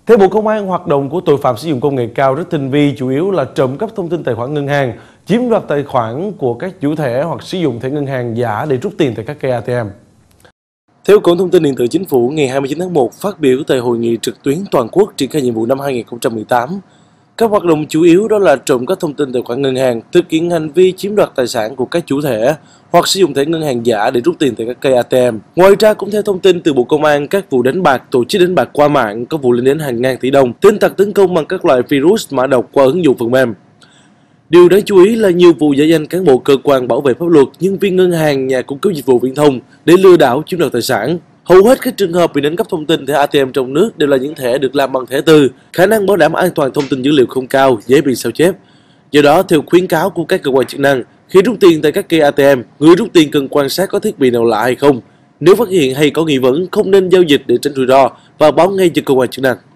Theo Bộ Công an, hoạt động của tội phạm sử dụng công nghệ cao rất tinh vi, chủ yếu là trộm cắp thông tin tài khoản ngân hàng, chiếm đoạt tài khoản của các chủ thẻ hoặc sử dụng thẻ ngân hàng giả để rút tiền tại các cây ATM. Theo Cổng Thông tin Điện tử Chính phủ, ngày 29 tháng 1 phát biểu tại hội nghị trực tuyến toàn quốc triển khai nhiệm vụ năm 2018, các hoạt động chủ yếu đó là trộm cắp thông tin tài khoản ngân hàng, thực hiện hành vi chiếm đoạt tài sản của các chủ thẻ hoặc sử dụng thẻ ngân hàng giả để rút tiền tại các cây ATM. Ngoài ra, cũng theo thông tin từ Bộ Công an, các vụ đánh bạc, tổ chức đánh bạc qua mạng có vụ lên đến hàng ngàn tỷ đồng, tin tặc tấn công bằng các loại virus, mã độc qua ứng dụng phần mềm. Điều đáng chú ý là nhiều vụ giả danh cán bộ cơ quan bảo vệ pháp luật, nhân viên ngân hàng, nhà cung cấp dịch vụ viễn thông để lừa đảo chiếm đoạt tài sản. Hầu hết các trường hợp bị đánh cắp thông tin thẻ ATM trong nước đều là những thẻ được làm bằng thẻ từ, khả năng bảo đảm an toàn thông tin dữ liệu không cao, dễ bị sao chép. Do đó, theo khuyến cáo của các cơ quan chức năng, khi rút tiền tại các cây ATM, người rút tiền cần quan sát có thiết bị nào lạ hay không. Nếu phát hiện hay có nghi vấn, không nên giao dịch để tránh rủi ro và báo ngay cho cơ quan chức năng.